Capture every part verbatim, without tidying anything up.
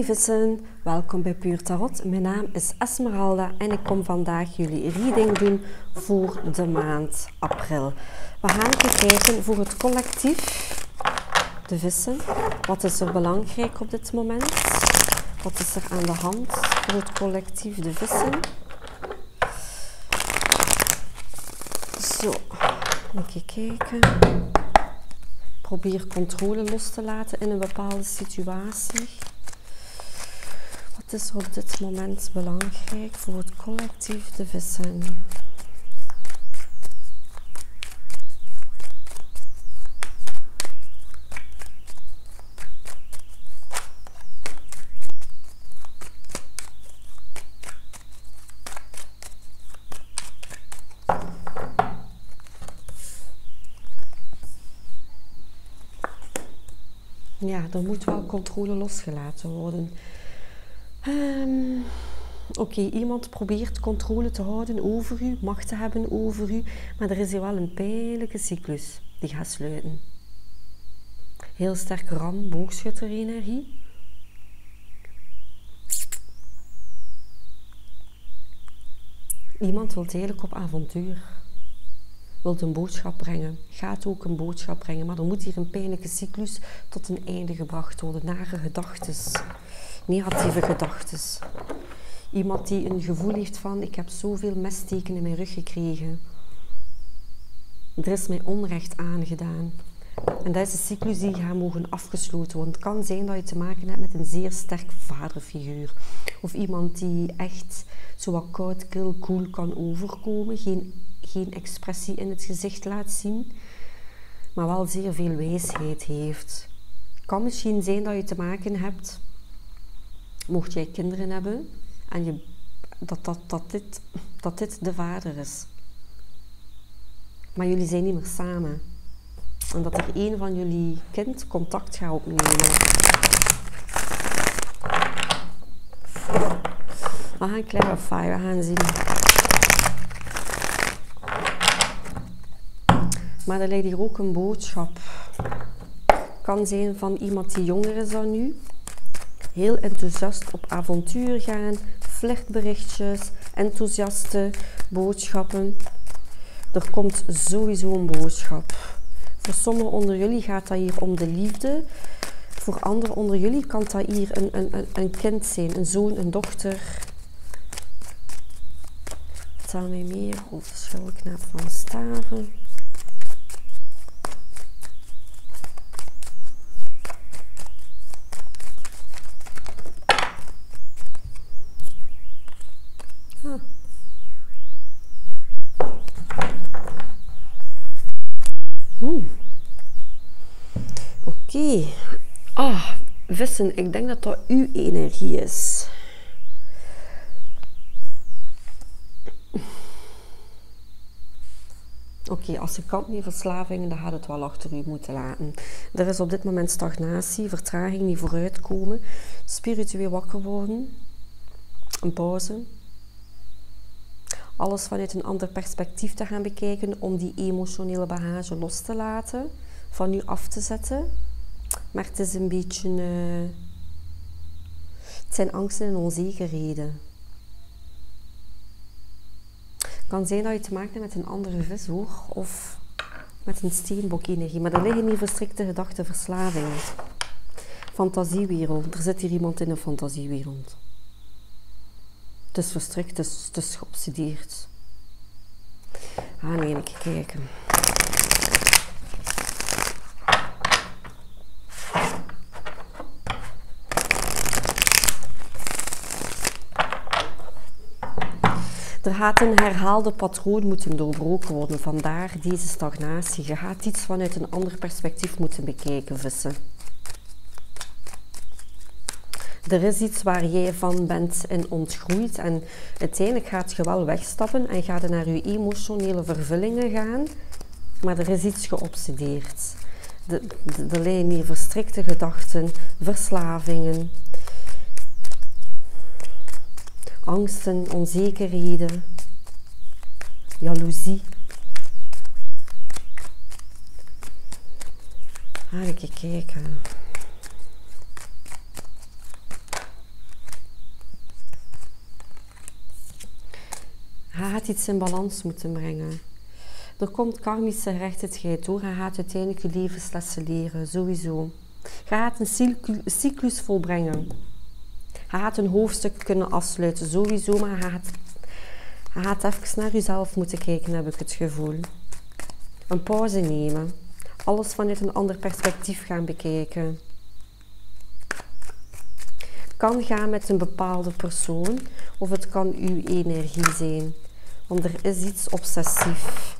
Hey vissen, welkom bij Puur Tarot. Mijn naam is Esmeralda en ik kom vandaag jullie reading doen voor de maand april. We gaan even kijken voor het collectief, de vissen. Wat is er belangrijk op dit moment? Wat is er aan de hand voor het collectief, de vissen? Zo, even kijken. Probeer controle los te laten in een bepaalde situatie. Wat is er op dit moment belangrijk voor het collectief, de vissen? Ja, er moet wel controle losgelaten worden. Um, Oké, okay, iemand probeert controle te houden over u, macht te hebben over u, maar er is hier wel een pijnlijke cyclus die gaat sluiten. Heel sterk ram, boogschutter-energie. Iemand wil eigenlijk op avontuur. Wilt een boodschap brengen, gaat ook een boodschap brengen, maar er moet hier een pijnlijke cyclus tot een einde gebracht worden. Nare gedachtes, negatieve gedachtes. Iemand die een gevoel heeft van, ik heb zoveel messteken in mijn rug gekregen. Er is mij onrecht aangedaan. En dat is een cyclus die gaat mogen afgesloten worden. Het kan zijn dat je te maken hebt met een zeer sterk vaderfiguur. Of iemand die echt zo wat koud, kil, koel kan overkomen. Geen geen expressie in het gezicht laat zien, maar wel zeer veel wijsheid heeft. Het kan misschien zijn dat je te maken hebt, mocht jij kinderen hebben, en je, dat, dat, dat, dit, dat dit de vader is. Maar jullie zijn niet meer samen. En dat er een van jullie kind contact gaat opnemen. We gaan clarify, we gaan zien. Maar er ligt hier ook een boodschap. Kan zijn van iemand die jonger is dan u. Heel enthousiast op avontuur gaan. Flirtberichtjes, enthousiaste boodschappen. Er komt sowieso een boodschap. Voor sommigen onder jullie gaat dat hier om de liefde. Voor anderen onder jullie kan dat hier een, een, een kind zijn. Een zoon, een dochter. Vertel mij meer over de schildknaap van staven. Hmm. Oké. Okay. Ah, vissen, ik denk dat dat uw energie is. Oké, okay, als je kant met verslavingen, dan gaat het wel achter u moeten laten. Er is op dit moment stagnatie, vertraging, niet vooruitkomen, spiritueel wakker worden, een pauze. Alles vanuit een ander perspectief te gaan bekijken om die emotionele bagage los te laten, van u af te zetten. Maar het is een beetje... Uh, het zijn angsten en onzekerheden. Het kan zijn dat je te maken hebt met een andere vis, hoor, of met een steenbok-energie. Maar er liggen hier verstrikte gedachten, verslavingen. Fantasiewereld. Er zit hier iemand in een fantasiewereld. Het is verstrikt, het is, het is geobsedeerd. Gaan we even kijken. Er gaat een herhaalde patroon moeten doorbroken worden. Vandaar deze stagnatie. Je gaat iets vanuit een ander perspectief moeten bekijken, vissen. Er is iets waar jij van bent en ontgroeid en uiteindelijk gaat je wel wegstappen en gaat je naar je emotionele vervullingen gaan, maar er is iets geobsedeerd. Er liggen hier verstrikte gedachten, verslavingen, angsten, onzekerheden, jaloezie. Ga even kijken. gaat iets in balans moeten brengen. Er komt karmische gerechtigheid door. Hij gaat uiteindelijk je levenslessen leren, sowieso. Je gaat een cyclus volbrengen. Hij gaat een hoofdstuk kunnen afsluiten, sowieso, maar hij gaat, hij gaat even naar jezelf moeten kijken, heb ik het gevoel. Een pauze nemen. Alles vanuit een ander perspectief gaan bekijken. Kan gaan met een bepaalde persoon of het kan uw energie zijn. Want er is iets obsessief.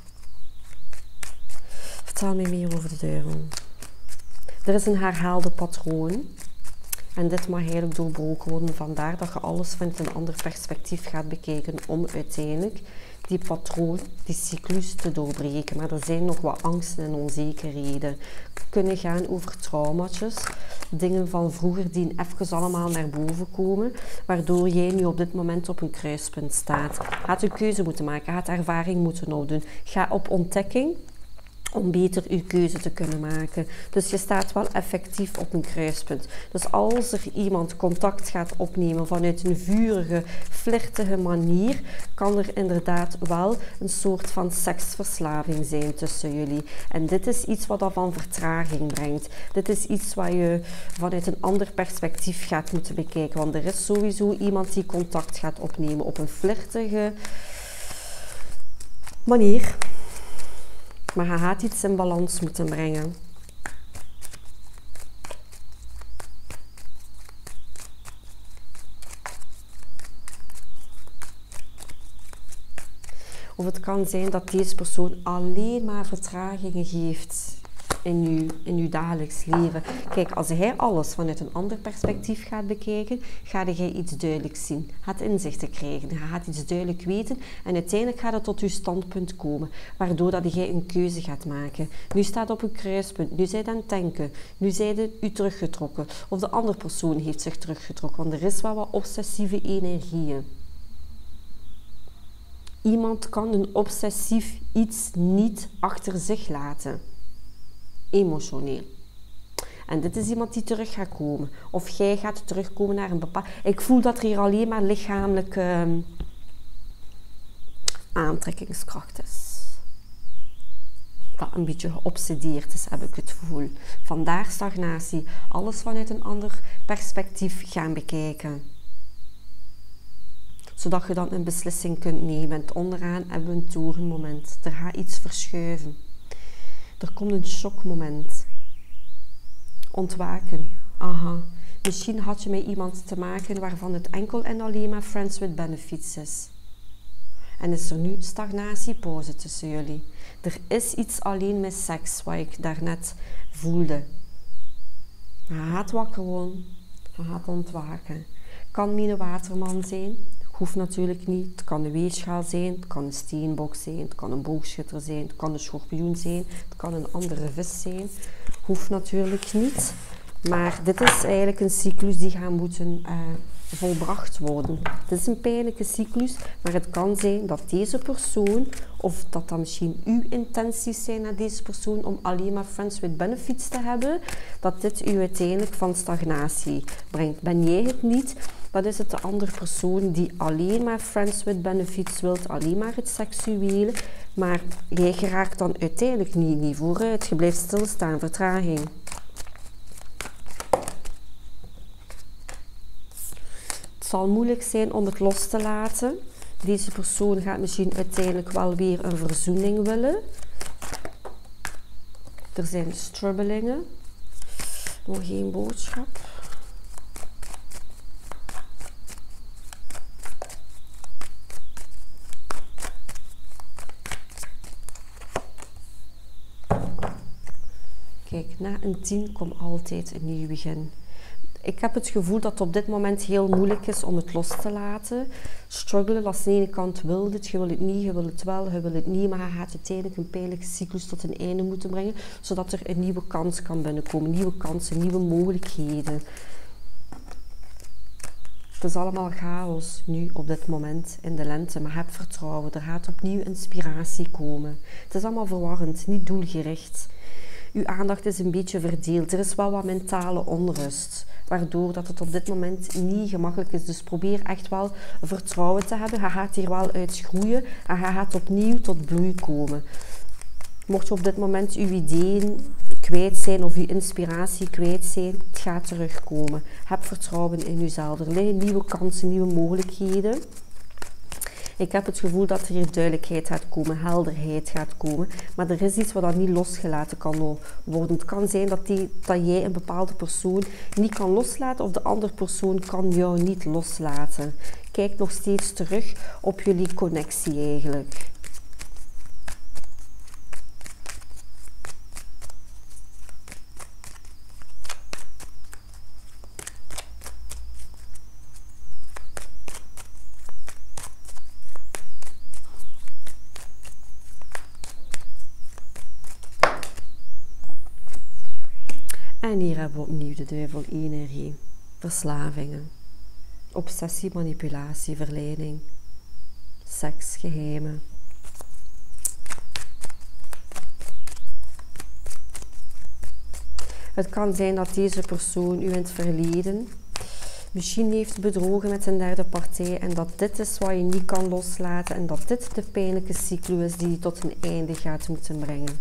Vertel mij meer over de duivel. Er is een herhaalde patroon. En dit mag eigenlijk doorbroken worden. Vandaar dat je alles vanuit een ander perspectief gaat bekijken om uiteindelijk die patroon, die cyclus te doorbreken. Maar er zijn nog wat angsten en onzekerheden. Kunnen gaan over traumatjes, dingen van vroeger die even allemaal naar boven komen, waardoor jij nu op dit moment op een kruispunt staat. Gaat een keuze moeten maken, gaat ervaring moeten opdoen. Ga op ontdekking om beter uw keuze te kunnen maken. Dus je staat wel effectief op een kruispunt. Dus als er iemand contact gaat opnemen vanuit een vurige, flirtige manier, kan er inderdaad wel een soort van seksverslaving zijn tussen jullie. En dit is iets wat dat van vertraging brengt. Dit is iets wat je vanuit een ander perspectief gaat moeten bekijken. Want er is sowieso iemand die contact gaat opnemen op een flirtige manier. Maar hij gaat iets in balans moeten brengen. Of het kan zijn dat deze persoon alleen maar vertragingen geeft in uw, in uw dagelijks leven. Kijk, als hij alles vanuit een ander perspectief gaat bekijken, ga jij iets duidelijks zien. Gaat inzichten krijgen, je gaat iets duidelijk weten en uiteindelijk gaat het tot uw standpunt komen, waardoor dat jij een keuze gaat maken. Nu staat op een kruispunt, nu zijt aan het denken, nu zijt u teruggetrokken of de andere persoon heeft zich teruggetrokken, want er is wel wat obsessieve energieën. Iemand kan een obsessief iets niet achter zich laten. Emotioneel. En dit is iemand die terug gaat komen. Of jij gaat terugkomen naar een bepaald... Ik voel dat er hier alleen maar lichamelijke uh, aantrekkingskracht is. Dat een beetje geobsedeerd is, heb ik het gevoel. Vandaar stagnatie. Alles vanuit een ander perspectief gaan bekijken. Zodat je dan een beslissing kunt nemen. En onderaan hebben we een torenmoment. Er gaat iets verschuiven. Er komt een shockmoment. Ontwaken. Aha. Misschien had je met iemand te maken waarvan het enkel en alleen maar friends with benefits is. En is er nu stagnatie, pauze tussen jullie. Er is iets alleen met seks, wat ik daarnet voelde. Hij gaat wakker worden. Hij gaat ontwaken. Kan mijn waterman zijn. Hoeft natuurlijk niet. Het kan een weegschaal zijn, het kan een steenbok zijn, het kan een boogschutter zijn, het kan een schorpioen zijn, het kan een andere vis zijn. Hoeft natuurlijk niet. Maar dit is eigenlijk een cyclus die gaat moeten uh, volbracht worden. Het is een pijnlijke cyclus, maar het kan zijn dat deze persoon, of dat dat misschien uw intenties zijn naar deze persoon om alleen maar friends with benefits te hebben, dat dit u uiteindelijk van stagnatie brengt. Ben jij het niet? Dat is het de andere persoon die alleen maar friends with benefits wilt, alleen maar het seksuele, maar jij geraakt dan uiteindelijk niet, niet vooruit. Je blijft stilstaan, vertraging. Het zal moeilijk zijn om het los te laten. Deze persoon gaat misschien uiteindelijk wel weer een verzoening willen. Er zijn strubbelingen. Nog geen boodschap. Kijk, na een tien komt altijd een nieuw begin. Ik heb het gevoel dat het op dit moment heel moeilijk is om het los te laten. Struggelen, als de ene kant wil het, je wil het niet, je wil het wel, je wil het niet, maar je gaat uiteindelijk een pijnlijke cyclus tot een einde moeten brengen, zodat er een nieuwe kans kan binnenkomen, nieuwe kansen, nieuwe mogelijkheden. Het is allemaal chaos nu op dit moment in de lente, maar heb vertrouwen, er gaat opnieuw inspiratie komen. Het is allemaal verwarrend, niet doelgericht. Uw aandacht is een beetje verdeeld. Er is wel wat mentale onrust, waardoor dat het op dit moment niet gemakkelijk is. Dus probeer echt wel vertrouwen te hebben. Je gaat hier wel uit groeien en je gaat opnieuw tot bloei komen. Mocht je op dit moment uw ideeën kwijt zijn of uw inspiratie kwijt zijn, het gaat terugkomen. Heb vertrouwen in jezelf. Er liggen nieuwe kansen, nieuwe mogelijkheden. Ik heb het gevoel dat er hier duidelijkheid gaat komen, helderheid gaat komen. Maar er is iets wat dan niet losgelaten kan worden. Het kan zijn dat, die, dat jij een bepaalde persoon niet kan loslaten of de andere persoon kan jou niet loslaten. Kijk nog steeds terug op jullie connectie eigenlijk. En hier hebben we opnieuw de duivel-energie. Verslavingen. Obsessie, manipulatie, verleiding. Seks, geheimen. Het kan zijn dat deze persoon u in het verleden misschien heeft bedrogen met een derde partij en dat dit is wat je niet kan loslaten en dat dit de pijnlijke cyclus is die je tot een einde gaat moeten brengen.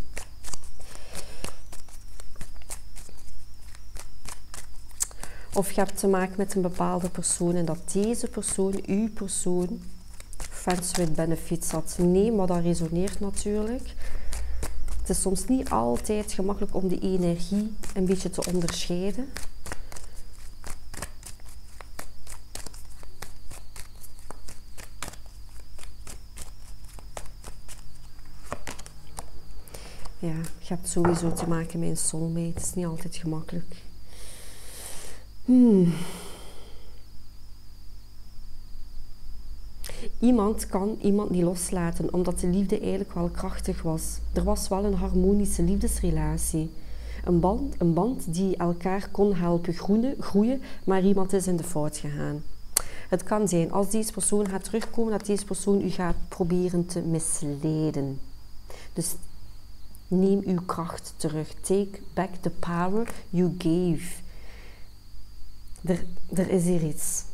Of je hebt te maken met een bepaalde persoon en dat deze persoon, uw persoon, friends with benefits had. Neem wat dat resoneert natuurlijk. Het is soms niet altijd gemakkelijk om de energie een beetje te onderscheiden. Ja, je hebt sowieso te maken met een soulmate. Het is niet altijd gemakkelijk. Hmm. Iemand kan iemand niet loslaten, omdat de liefde eigenlijk wel krachtig was. Er was wel een harmonische liefdesrelatie. Een band, een band die elkaar kon helpen groeien, groeien, maar iemand is in de fout gegaan. Het kan zijn, als deze persoon gaat terugkomen, dat deze persoon u gaat proberen te misleiden. Dus neem uw kracht terug. Take back the power you gave. Er, er is hier iets.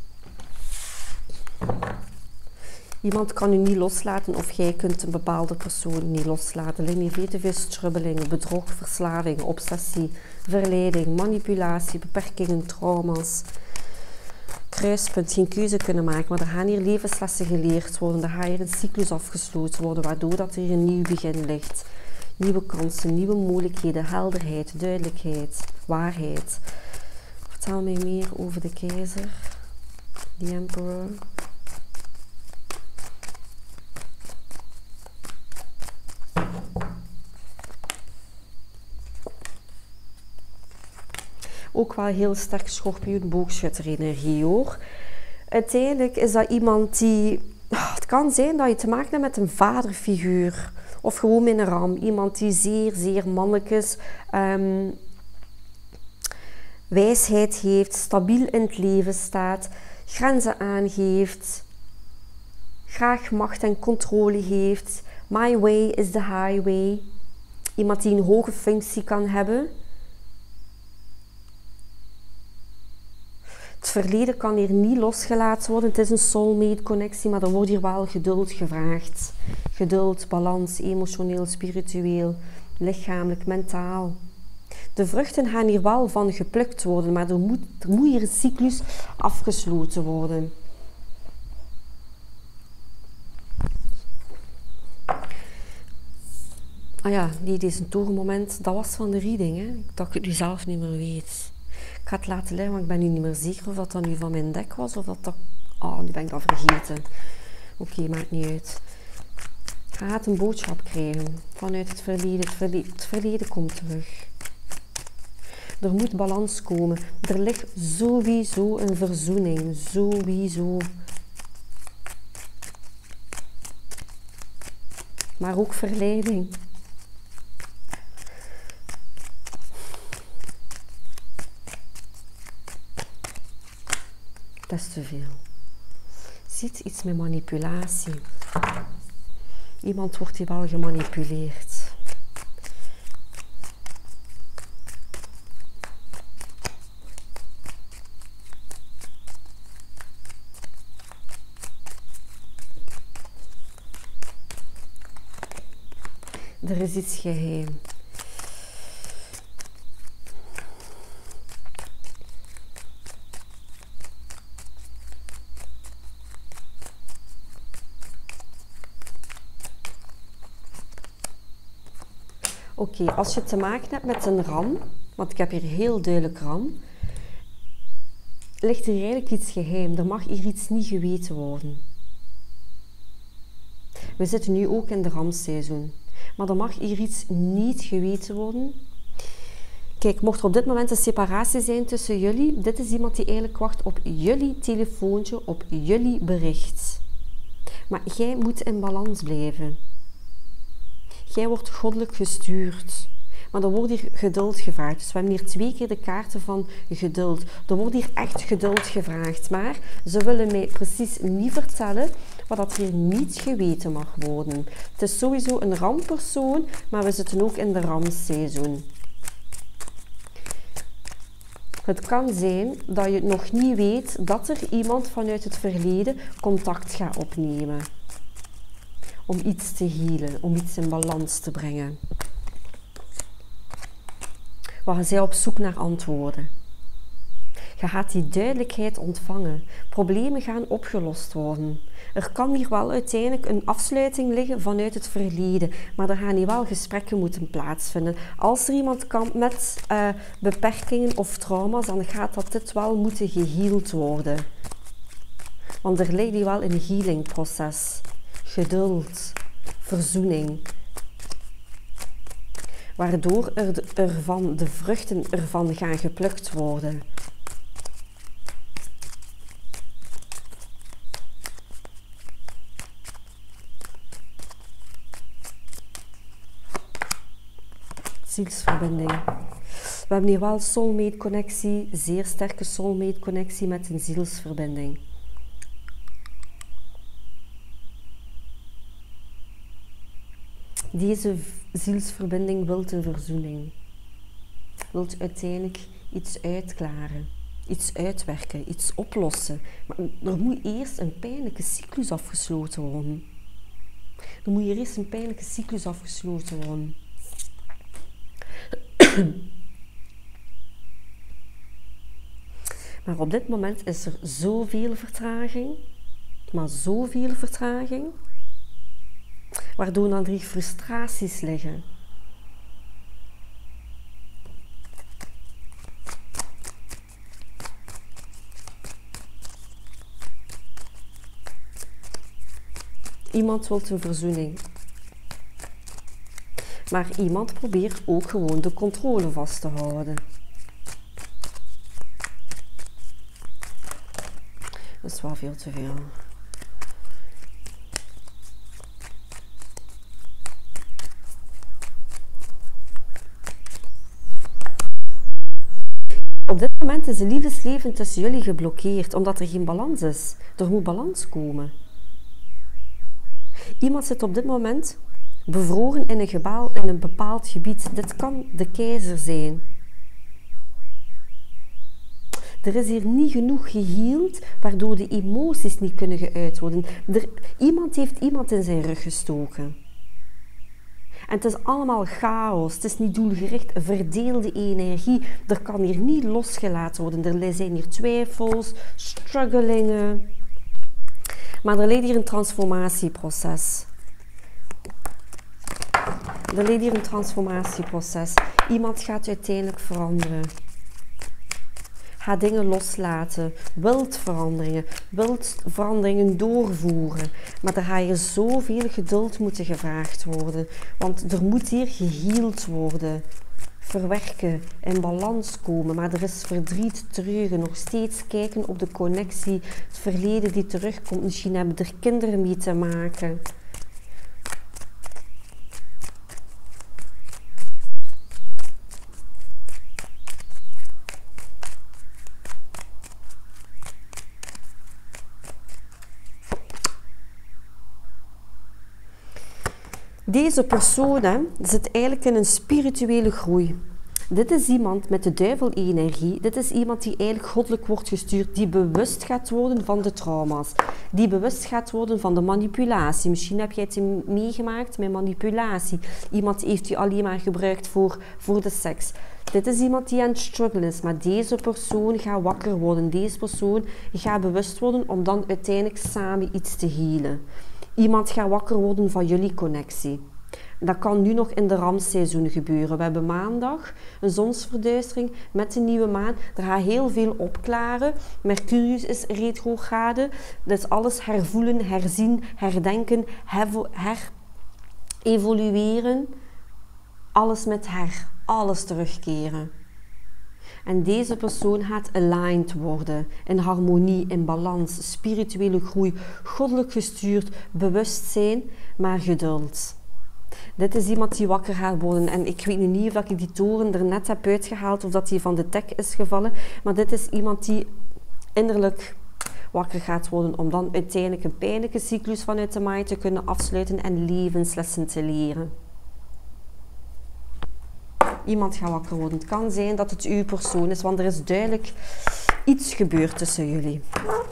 Iemand kan u niet loslaten of jij kunt een bepaalde persoon niet loslaten. Er liggen veel te veel strubbelingen, bedrog, verslaving, obsessie, verleiding, manipulatie, beperkingen, trauma's. Kruispunt, geen keuze kunnen maken, maar er gaan hier levenslessen geleerd worden. Er gaat hier een cyclus afgesloten worden, waardoor dat er een nieuw begin ligt. Nieuwe kansen, nieuwe mogelijkheden, helderheid, duidelijkheid, waarheid. Vertel mij meer over de keizer, de emperor. Ook wel heel sterk schorpioen, boogschutter energie hoor. Uiteindelijk is dat iemand die... Het kan zijn dat je te maken hebt met een vaderfiguur. Of gewoon met een ram. Iemand die zeer, zeer mannelijk is. Um, wijsheid heeft. Stabiel in het leven staat. Grenzen aangeeft. Graag macht en controle heeft. My way is the highway. Iemand die een hoge functie kan hebben. Het verleden kan hier niet losgelaten worden. Het is een soulmate connectie, maar er wordt hier wel geduld gevraagd. Geduld, balans, emotioneel, spiritueel, lichamelijk, mentaal. De vruchten gaan hier wel van geplukt worden, maar er moet, er moet hier een cyclus afgesloten worden. Ah ja, nee, deze torenmoment, dat was van de reading. Hè? Dat ik het nu zelf niet meer weet. Ik ga het laten liggen, want ik ben nu niet meer zeker of dat, dat nu van mijn dek was of dat dat... Oh, nu ben ik dat vergeten. Oké, okay, maakt niet uit. Je gaat een boodschap krijgen vanuit het verleden. Het verleden, het verleden komt terug. Er moet balans komen. Er ligt sowieso een verzoening. Sowieso. Maar ook verleiding. Dat is te veel. Ziet iets met manipulatie. Iemand wordt hier wel gemanipuleerd. Er is iets geheim. Oké, okay, als je te maken hebt met een ram, want ik heb hier heel duidelijk ram, ligt er eigenlijk iets geheim. Er mag hier iets niet geweten worden. We zitten nu ook in de ramseizoen, maar er mag hier iets niet geweten worden. Kijk, mocht er op dit moment een separatie zijn tussen jullie, dit is iemand die eigenlijk wacht op jullie telefoontje, op jullie bericht. Maar jij moet in balans blijven. Jij wordt goddelijk gestuurd. Maar er wordt hier geduld gevraagd. Dus we hebben hier twee keer de kaarten van geduld. Er wordt hier echt geduld gevraagd. Maar ze willen mij precies niet vertellen wat hier niet geweten mag worden. Het is sowieso een rampersoon, maar we zitten ook in de ramseizoen. Het kan zijn dat je nog niet weet dat er iemand vanuit het verleden contact gaat opnemen. Om iets te healen, om iets in balans te brengen. Waar zij op zoek naar antwoorden. Je gaat die duidelijkheid ontvangen. Problemen gaan opgelost worden. Er kan hier wel uiteindelijk een afsluiting liggen vanuit het verleden, maar er gaan hier wel gesprekken moeten plaatsvinden. Als er iemand kampt met uh, beperkingen of trauma's, dan gaat dat dit wel moeten geheeld worden. Want er ligt hier wel een healingproces. Geduld, verzoening. Waardoor er de, ervan, de vruchten ervan gaan geplukt worden. Zielsverbinding. We hebben hier wel soulmate connectie, zeer sterke soulmate connectie met een zielsverbinding. Deze zielsverbinding wil een verzoening. Wilt uiteindelijk iets uitklaren, iets uitwerken, iets oplossen. Maar er moet eerst een pijnlijke cyclus afgesloten worden. Er moet hier eerst een pijnlijke cyclus afgesloten worden. Maar op dit moment is er zoveel vertraging, maar zoveel vertraging, waardoor dan er frustraties liggen. Iemand wil een verzoening. Maar iemand probeert ook gewoon de controle vast te houden. Dat is wel veel te veel. Op dit moment is het liefdesleven tussen jullie geblokkeerd, omdat er geen balans is. Er moet balans komen. Iemand zit op dit moment bevroren in een, gebaal, in een bepaald gebied. Dit kan de keizer zijn. Er is hier niet genoeg geheeld, waardoor de emoties niet kunnen geuit worden. Er, iemand heeft iemand in zijn rug gestoken. En het is allemaal chaos, het is niet doelgericht, verdeelde energie. Er kan hier niet losgelaten worden. Er zijn hier twijfels, struggelingen. Maar er ligt hier een transformatieproces. Er ligt hier een transformatieproces. Iemand gaat uiteindelijk veranderen. Gaat dingen loslaten, wilt veranderingen, wilt veranderingen doorvoeren. Maar er gaat hier zoveel geduld moeten gevraagd worden. Want er moet hier geheeld worden. Verwerken, in balans komen. Maar er is verdriet, treuren, nog steeds kijken op de connectie, het verleden die terugkomt. Misschien hebben er kinderen mee te maken. Deze persoon hè, zit eigenlijk in een spirituele groei. Dit is iemand met de duivel-energie. Dit is iemand die eigenlijk goddelijk wordt gestuurd, die bewust gaat worden van de trauma's. Die bewust gaat worden van de manipulatie. Misschien heb jij het meegemaakt met manipulatie. Iemand heeft je alleen maar gebruikt voor, voor de seks. Dit is iemand die aan het struggelen is, maar deze persoon gaat wakker worden. Deze persoon gaat bewust worden om dan uiteindelijk samen iets te healen. Iemand gaat wakker worden van jullie connectie. Dat kan nu nog in de ramseizoen gebeuren. We hebben maandag een zonsverduistering met de nieuwe maan. Er gaat heel veel opklaren. Mercurius is retrograde. Dus alles hervoelen, herzien, herdenken, her-evolueren. Alles met her. Alles terugkeren. En deze persoon gaat aligned worden. In harmonie, in balans, spirituele groei, goddelijk gestuurd, bewustzijn, maar geduld. Dit is iemand die wakker gaat worden. En ik weet nu niet of ik die toren er net heb uitgehaald of dat die van de tek is gevallen. Maar dit is iemand die innerlijk wakker gaat worden om dan uiteindelijk een pijnlijke cyclus vanuit de Maya te kunnen afsluiten en levenslessen te leren. Iemand gaat wakker worden. Het kan zijn dat het uw persoon is, want er is duidelijk iets gebeurd tussen jullie.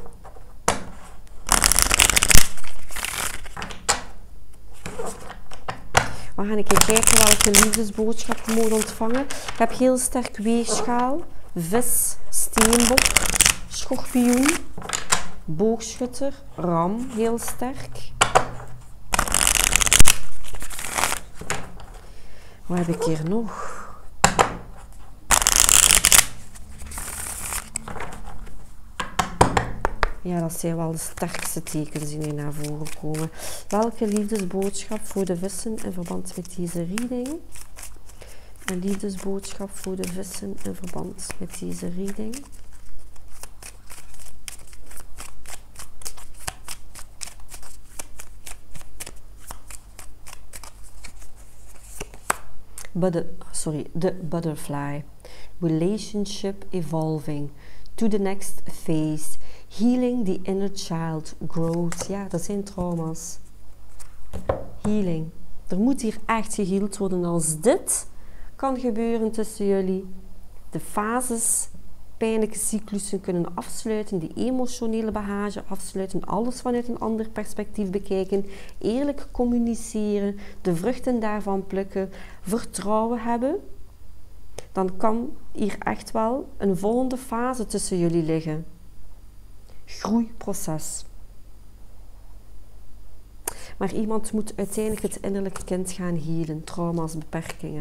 We gaan even kijken welke liefdesboodschap we mogen ontvangen. Ik heb heel sterk weegschaal, vis, steenbok, schorpioen, boogschutter, ram, heel sterk. Wat heb ik hier nog? Ja, dat zijn wel de sterkste tekens die nu naar voren komen. Welke liefdesboodschap voor de vissen in verband met deze reading? Een liefdesboodschap voor de vissen in verband met deze reading. But the, sorry, the butterfly. Relationship evolving to the next phase. Healing the inner child. Growth. Ja, dat zijn trauma's. Healing. Er moet hier echt geheeld worden. Als dit kan gebeuren tussen jullie. De fases, pijnlijke cyclussen kunnen afsluiten. De emotionele bagage afsluiten. Alles vanuit een ander perspectief bekijken. Eerlijk communiceren. De vruchten daarvan plukken. Vertrouwen hebben. Dan kan hier echt wel een volgende fase tussen jullie liggen. Groeiproces. Maar iemand moet uiteindelijk het innerlijke kind gaan healen. Trauma's, beperkingen.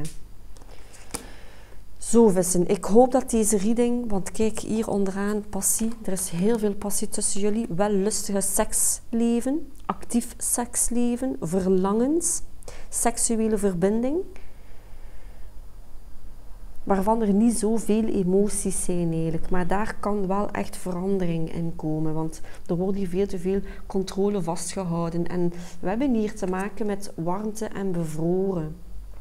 Zo vissen. Ik hoop dat deze reading, want kijk hier onderaan, passie. Er is heel veel passie tussen jullie. Wel lustige seksleven. Actief seksleven. Verlangens. Seksuele verbinding. Waarvan er niet zoveel emoties zijn eigenlijk. Maar daar kan wel echt verandering in komen. Want er wordt hier veel te veel controle vastgehouden. En we hebben hier te maken met warmte en bevroren.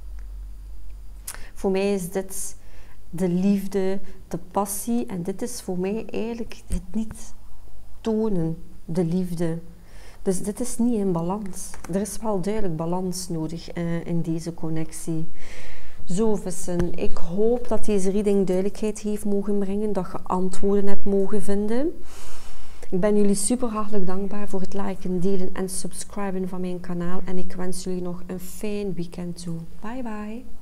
Voor mij is dit de liefde, de passie. En dit is voor mij eigenlijk het niet tonen, de liefde. Dus dit is niet in balans. Er is wel duidelijk balans nodig uh, in deze connectie. Zo vissen, ik hoop dat deze reading duidelijkheid heeft mogen brengen, dat je antwoorden hebt mogen vinden. Ik ben jullie super hartelijk dankbaar voor het liken, delen en subscriben van mijn kanaal en ik wens jullie nog een fijn weekend toe. Bye bye!